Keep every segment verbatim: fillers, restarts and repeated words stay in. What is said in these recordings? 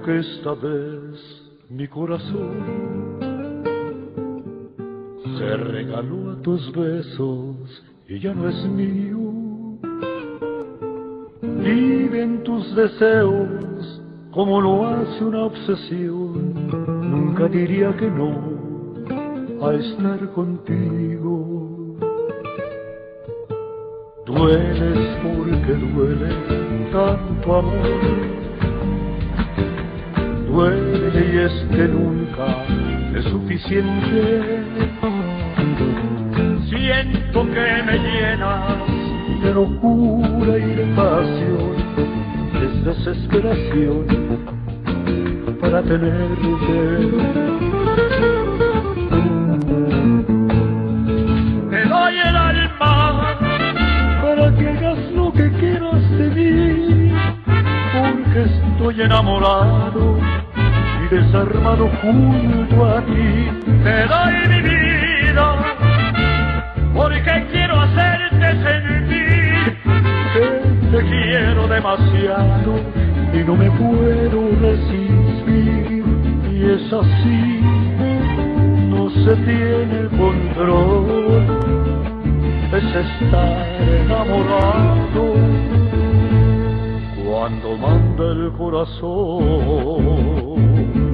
que esta vez mi corazón se regaló a tus besos y ya no es mío. Vive en tus deseos como lo hace una obsesión. Nunca diría que no a estar contigo. Dueles porque duele tanto amor. Duele y es que nunca es suficiente. Siento que me llenas de locura y de pasión, de desesperación para tenerte. Te doy el alma para que hagas lo que quieras de mí, porque estoy enamorado y desarmado junto a ti. Te doy mi vida porque quiero hacerte sentir que te quiero demasiado y no me puedo resistir. Y es así, no se tiene control, es estar enamorado cuando manda el corazón.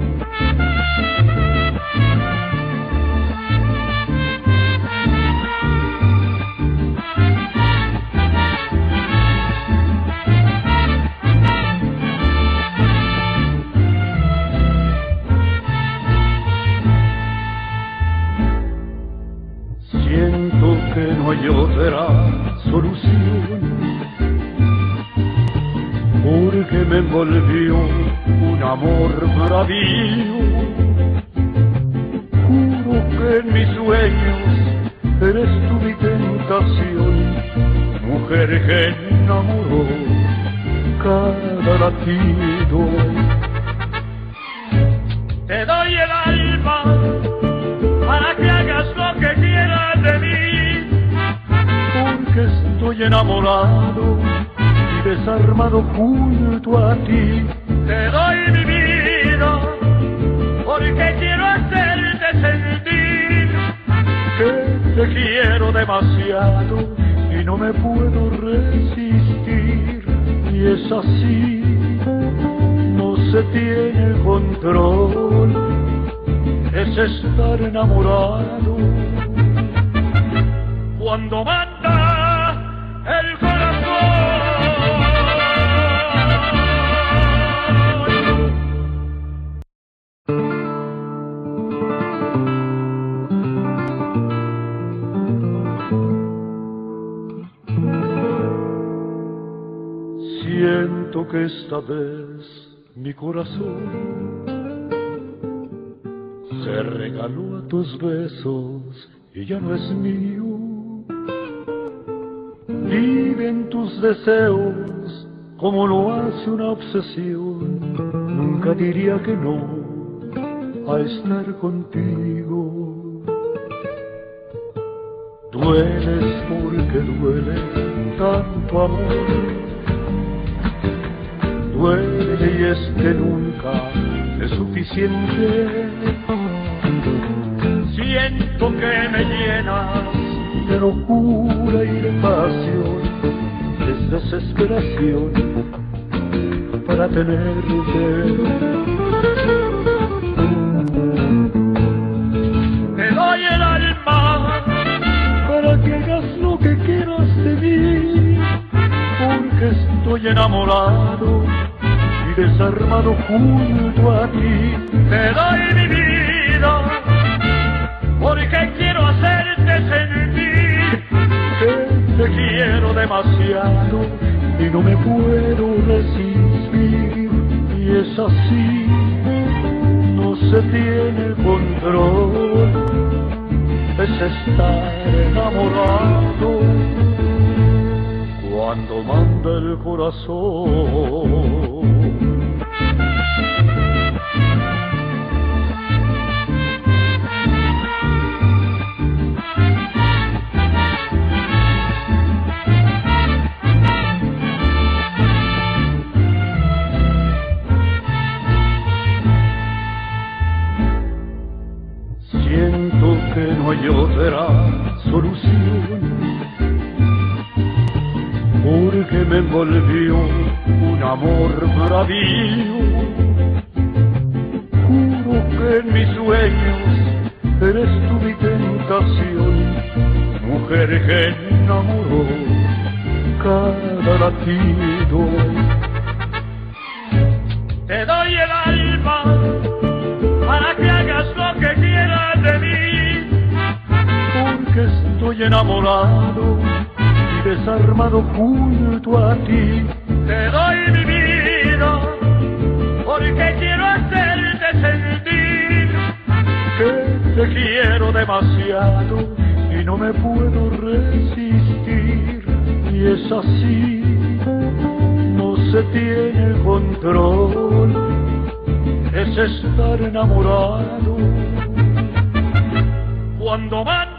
Siento que no hay otra solución, porque me envolvió un amor bravío. Juro que en mis sueños eres tú mi tentación, mujer que enamoró cada latido. Te doy el alma para que hagas lo que quieras de mí, porque estoy enamorado y desarmado junto a ti. Te doy mi vida porque quiero hacerte sentir que te quiero demasiado y no me puedo resistir. Y es así, no se tiene control, es estar enamorado cuando manda el corazón. Siento que esta vez mi corazón se regaló a tus besos y ya no es mío. Vive en tus deseos como lo hace una obsesión. Nunca diría que no a estar contigo. Dueles porque duele tanto amor. Duele y es que nunca es suficiente. Siento que me llenas de locura y de pasión, de desesperación para tenerte. Te doy el alma para que hagas lo que quieras de mí, porque estoy enamorado y desarmado junto a ti. Te doy mi vida porque quiero hacerte sentir que te quiero demasiado y no me puedo resistir. Y es así, no se tiene control, es estar enamorado cuando manda el corazón. hay otra solución, porque me envolvió un amor bravío. Juro que en mis sueños eres tú mi tentación, mujer que enamoró cada latido. Te doy el alma para que hagas lo que quieras de mí, porque estoy enamorado y desarmado junto a ti. Te doy mi vida porque quiero hacerte sentir que te quiero demasiado y no me puedo resistir. Y es así, no se tiene control, es estar enamorado. Cuando van